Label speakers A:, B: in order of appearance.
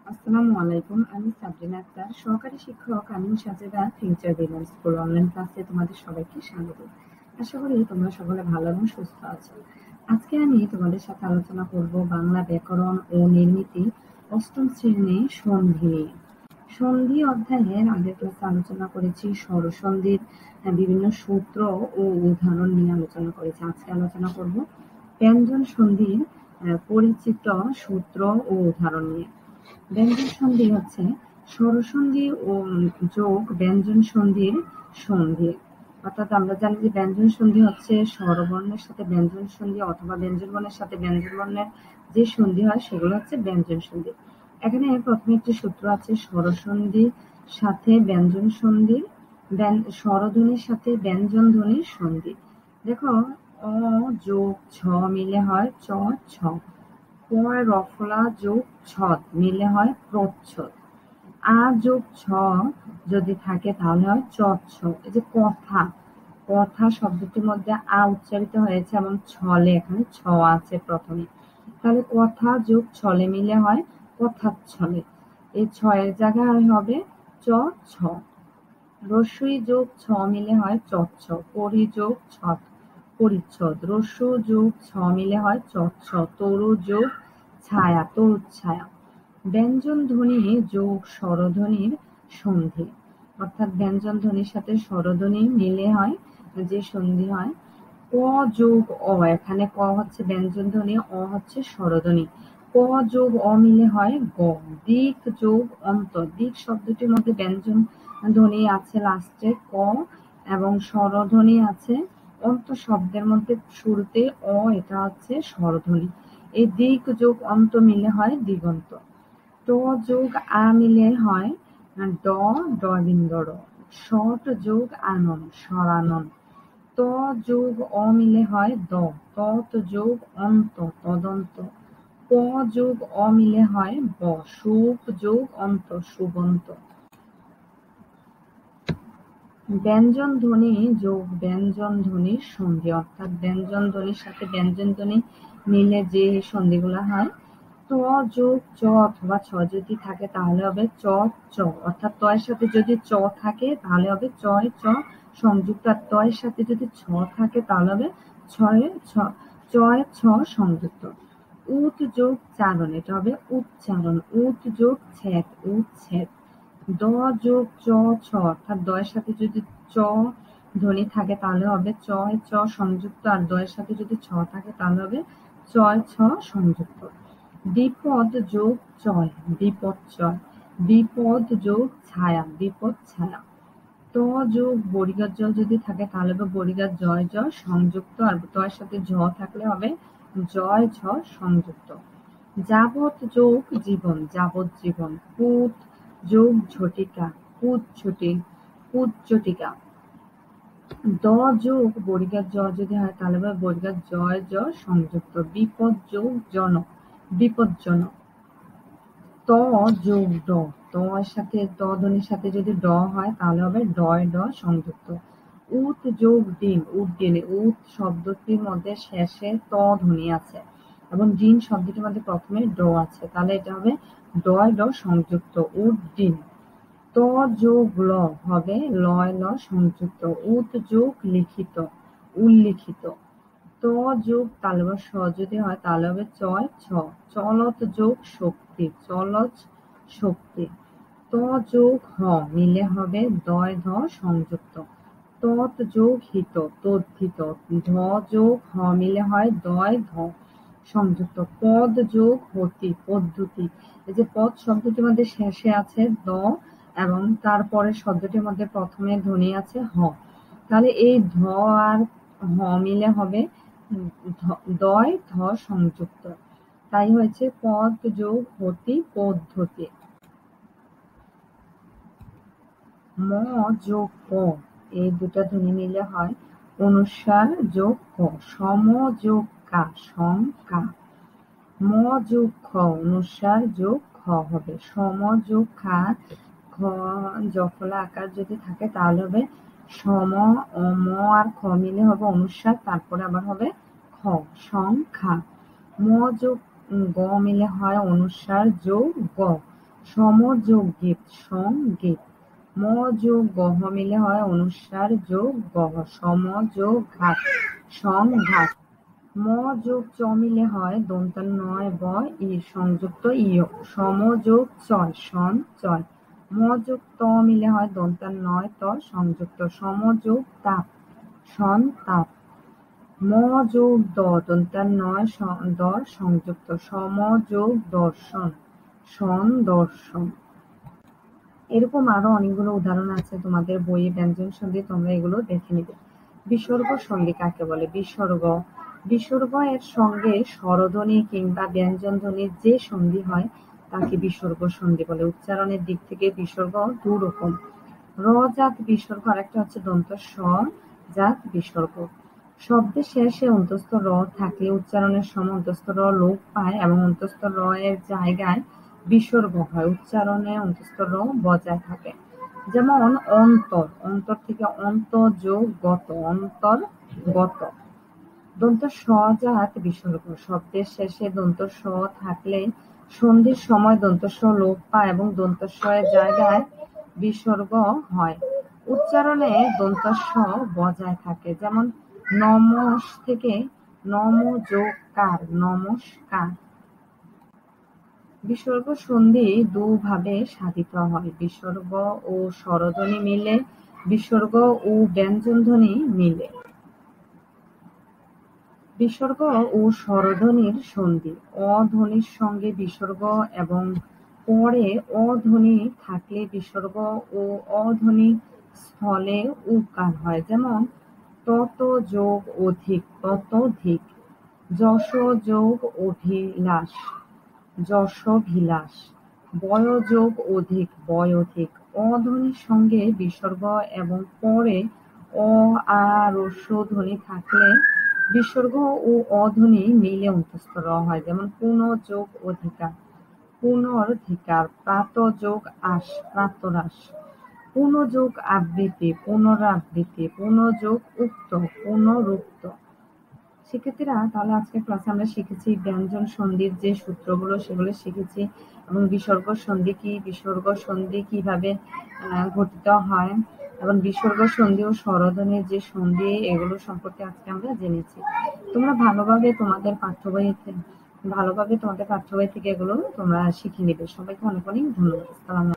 A: আসসালামু আলাইকুম। আমি সাবরিনা আক্তার, সহকারী শিক্ষক Amin Sajeda future builder school online ক্লাসে তোমাদের সবাইকে স্বাগত। আশা করি তোমরা সকলে ভালো এবং সুস্থ আছো। আজকে আমি তোমাদের সাথে আলোচনা করব বাংলা ব্যাকরণ ও নির্মিতি অষ্টম শ্রেণী সন্ধি নিয়ে। সন্ধি অধ্যায়ের আগের ক্লাসে আলোচনা করেছি স্বরসন্ধির বিভিন্ন সূত্র ও উদাহরণ নিয়ে আলোচনা করেছি। আজকে আলোচনা করব ব্যঞ্জন সন্ধির পরিচিত সূত্র ও উদাহরণ নিয়ে। ব্যঞ্জন সন্ধি হচ্ছে স্বরসন্ধি ও যোগ ব্যঞ্জন সন্ধির সন্ধি। অর্থাৎ আমরা জানি যে ব্যঞ্জন সন্ধি হচ্ছে স্বরবর্ণের সাথে ব্যঞ্জন সন্ধি অথবা ব্যঞ্জন বর্ণের সাথে ব্যঞ্জন বর্ণের যে সন্ধি হয় সেগুলো হচ্ছে ব্যঞ্জন সন্ধি। এখানে প্রথমে একটি সূত্র আছে স্বরসন্ধির সাথে ব্যঞ্জন সন্ধি, স্বরধ্বনির সাথে ব্যঞ্জন ধ্বনির সন্ধি। দেখো, অ যোগ ছ মিলে হয় চ ছ, পয় রফলা যোগ ছদ মিলে হয় প্রচ্ছদ, আ যোগ ছ যদি থাকে তাহলে হয় চচ্ছ। এই যে কথা, কথা শব্দটির মধ্যে আ উচ্চারিত হয়েছে এবং ছলে এখানে ছ আছে প্রথমে, তাহলে কথা যোগ ছলে মিলে হয় কথাচ্ছলে। এই ছয়ের জায়গায় হবে চ ছ। রস্যই যোগ ছ মিলে হয় চচ্ছ, পরি যোগ ছদ পরিচ্ছদ। রস্যু যোগ ছ মিলে হয় চচ্ছ, তরু যোগ ছায়া তরুচ্ছায়া। ব্যঞ্জন ধ্বনি যোগ স্বরধ্বনির সন্ধি, অর্থাৎ ব্যঞ্জন ধ্বনির সাথে স্বরধ্বনি মিলে হয় যে সন্ধি হয়। ক যোগ অ, এখানে ক হচ্ছে ব্যঞ্জন ধ্বনি, অ হচ্ছে স্বরধ্বনি। ক যোগ অ মিলে হয় গ। দিক যোগ অন্ত, দিক শব্দটির মধ্যে ব্যঞ্জন ধ্বনি আছে লাস্টে ক এবং স্বরধ্বনি আছে অন্ত শব্দের মধ্যে শুরুতে অ, এটা হচ্ছে স্বরধ্বনি। এই দিক যোগ অন্ত মিলে হয় দিগন্ত। ট যোগ আ মিলে হয় ড, ডবিন্দ র। ষট যোগ আনন, স্বরানন। ত যোগ অ মিলে হয় দ, তৎ যোগ অন্ত, তদন্ত। প যোগ অ মিলে হয় ব, সুপ যোগ অন্ত, সুবন্ত। ব্যঞ্জন ধ্বনি যোগ ব্যঞ্জন ধ্বনির সন্ধি, অর্থাৎ ব্যঞ্জন ধ্বনির সাথে ব্যঞ্জন ধ্বনি মিলে যে সন্ধিগুলো হয়। ত যোগ চ অথবা ছ যদি থাকে তাহলে হবে চ চ, অর্থাৎ ত এর সাথে যদি চ থাকে তাহলে হবে চয় চ সংযুক্ত, আর ত এর সাথে যদি ছ থাকে তাহলে হবে ছয় ছ, চয় ছ সংযুক্ত। উত যোগ চারণ, এটা হবে উচ্চারণ। উত যোগ ছেদ, উচ্ছেদ। দ যোগ চ ছ, অর্থাৎ দ এর সাথে যদি চ ধ্বনি থাকে তাহলে হবে চয় চ সংযুক্ত, আর দ এর সাথে যদি ছ থাকে তাহলে হবে চয় ছ সংযুক্ত। বিপদ যোগ চয়, বিপদচয়। বিপদ যোগ ছায়া, বিপদ ছায়া। ত যোগ বর্গীয় জ যদি থাকে তাহলে হবে বর্গীয় জয় জ সংযুক্ত, আর ত এর সাথে ঝ থাকলে হবে জয় ঝ সংযুক্ত। যাবৎ যোগ জীবন, যাবজ্জীবন। পুত যোগ ঝটিকা, পুৎঝটি, পুৎঝটিকা। দ যোগ বর্গীয় জ যদি হয় তাহলে হবে বর্গীয় জয় জ সংযুক্ত। বিপদ যোগ জন, বিপজ্জনক। ত যোগ ড, ত এর সাথে ত ধ্বনির সাথে যদি ড হয় তাহলে হবে ডয় ড সংযুক্ত। উত যোগ ডিম, উড্ডিন। উত শব্দটির মধ্যে শেষে ত ধ্বনি আছে এবং ডিম শব্দটির মধ্যে প্রথমে ড আছে, তাহলে এটা হবে ডয় ড সংযুক্ত, উড্ডিন। ত যোগ ল হবে লয় ল সংযুক্ত। উত যোগ লিখিত, উল্লিখিত। ত যোগ তালব্য স যদি হয় তাহলে হবে চয় ছ। চলত যোগ শক্তি, চলজ শক্তি। ত যোগ হ মিলে হবে দয় ধ সংযুক্ত। তৎ যোগ হিত, তদ্ধিত। ধ যোগ হ মিলে হয় দয় ধ সংযুক্ত। পদ যোগ হতি, পদ্ধতি। এই যে পদ শব্দটির মধ্যে শেষে আছে দ এবং তারপরে শব্দটির মধ্যে প্রথমে ধ্বনি আছে হ, তাহলে এই ধ আর হ মিলে হবে দয় ধ সংযুক্ত, তাই হয়েছে পদ যোগ হতি, পদ্ধতি। ম যোগ ক, এই দুটা ধ্বনি মিলে হয় অনুস্বার যোগ ক। সম যোগ কা, সং কা। ম যোগ খ, অনুস্বার যোগ খ হবে। সম যোগ খা, খ জফলা আকার যদি থাকে তাহলে হবে সম। ম আর খ মিলে হবে অনুস্বার, তারপরে আবার হবে খ, সংখ্যা। ম যোগ গ মিলে হয় অনুস্বার যোগ গ, সমযোগ গীত, সঙ্গীত। ম যোগ গহ মিলে হয় অনুস্বার যোগ গহ, সমযোগ ঘাত, সংঘাত। ম যোগ চ মিলে হয় দন্তান্বয় ব ই সংযুক্ত ইয়, সমযোগ চয়, সঞ্চয়। ম যোগ ত মিলে হয় দন্তান্বয় ত সংযুক্ত, সমযোগ তাপ, সন্তাপ। ম যোগ দ দন্তান্বয় দ সংযুক্ত, সমযোগ দর্শন, সন্দর্শন। এরকম আরো অনেকগুলো উদাহরণ আছে তোমাদের বইয়ে ব্যঞ্জন সন্ধি, তোমরা এগুলো দেখে নিবে। বিসর্গ সন্ধি কাকে বলে? বিসর্গ এর সঙ্গে স্বরধ্বনি কিংবা ব্যঞ্জন ধ্বনির যে সন্ধি হয় তাকে বিসর্গ সন্ধি বলে। উচ্চারণের দিক থেকে বিসর্গ দুরকম। র জাত বিসর্গ, আরেকটা হচ্ছে দন্ত স জাত বিসর্গ। শব্দের শেষে অন্তস্থ র থাকলে উচ্চারণের সময় অন্তস্থ র লোপ পায় এবং অন্তস্থ র এর জায়গায় বিসর্গ হয়, উচ্চারণে অন্তস্থ র বজায় থাকে। যেমন অন্তর, অন্তর থেকে অন্ত যোগ গত, অন্তর্গত। দন্ত স জাত বিসর্গ, শব্দের শেষে দন্ত স থাকলে সন্ধির সময় দন্ত স লোপ পায় এবং দন্ত স এর জায়গায় বিসর্গ হয়, উচ্চারণে দন্ত স বজায় থাকে। যেমন নমস থেকে নম যোগ কার, নমস্কার। বিসর্গ সন্ধি দুভাবে সাধিত হয়। বিসর্গ ও স্বরধ্বনি মিলে, বিসর্গ ও ব্যঞ্জনধ্বনি মিলে। বিসর্গ ও স্বরধ্বনির সন্ধি। অ ধ্বনির সঙ্গে বিসর্গ এবং পরে অ ধ্বনি থাকলে বিসর্গ ও অ ধ্বনি স্থলে উকার হয়। যেমন তত যোগ অধিক, ততোধিক। যশ যোগ অভিলাষ, যশোভিলাষ। বয় যোগ অধিক, বয়োধিক। অ ধ্বনির সঙ্গে বিসর্গ এবং পরে অ আ হ্রস্ব ধ্বনি থাকলে বিসর্গ ও অ ধ্বনি মিলে অন্তস্থ র হয়। যেমন পুন যোগ অধিকার, পুনরধিকার। প্রাত যোগ আস, প্রাতরাস। পুন যোগ আবৃত্তি, পুনরাবৃত্তি। পুন যোগ উক্ত, পুনরুক্ত। শিক্ষার্থীরা, তাহলে আজকের ক্লাসে আমরা শিখেছি ব্যঞ্জন সন্ধির যে সূত্রগুলো সেগুলো শিখেছি, এবং বিসর্গ সন্ধি কি, বিসর্গ সন্ধি কিভাবে গঠিত হয়, এবং বিসর্গ সন্ধি ও স্বরধ্বনির যে সন্ধি, এগুলো সম্পর্কে আজকে আমরা জেনেছি। তোমরা ভালোভাবে তোমাদের পাঠ্য বই থেকে এগুলো তোমরা শিখে নিবে। সবাইকে অনেক অনেক ধন্যবাদ। আসসালামু আলাইকুম।